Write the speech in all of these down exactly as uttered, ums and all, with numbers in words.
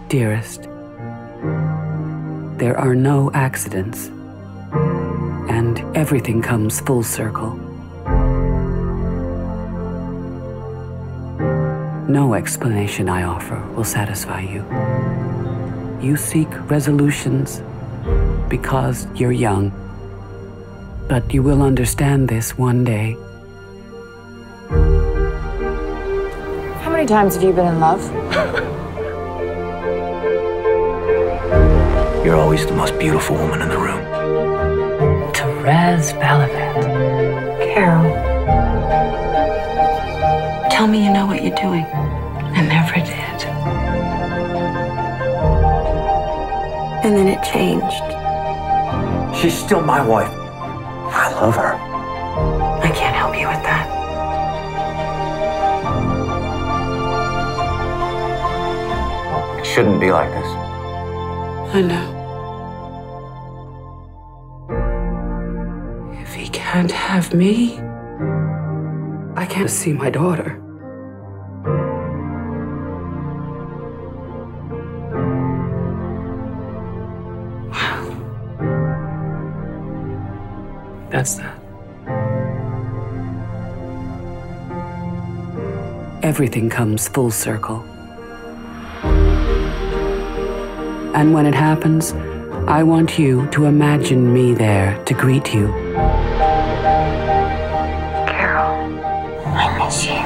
Dearest, there are no accidents, and everything comes full circle. No explanation I offer will satisfy you. You seek resolutions because you're young, but you will understand this one day. How many times have you been in love? You're always the most beautiful woman in the room. Therese Balabat. Carol, tell me you know what you're doing. I never did. And then it changed. She's still my wife. I love her. I can't help you with that. It shouldn't be like this. I know. If he can't have me, I can't see my daughter. Wow. That's that. Everything comes full circle. And when it happens, I want you to imagine me there to greet you. Carol, I miss you.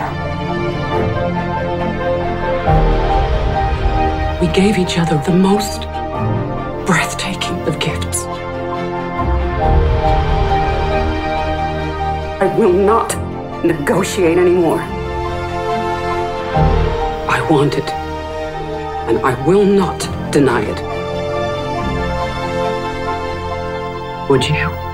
We gave each other the most breathtaking of gifts. I will not negotiate anymore. I want it, and I will not deny it. Would you?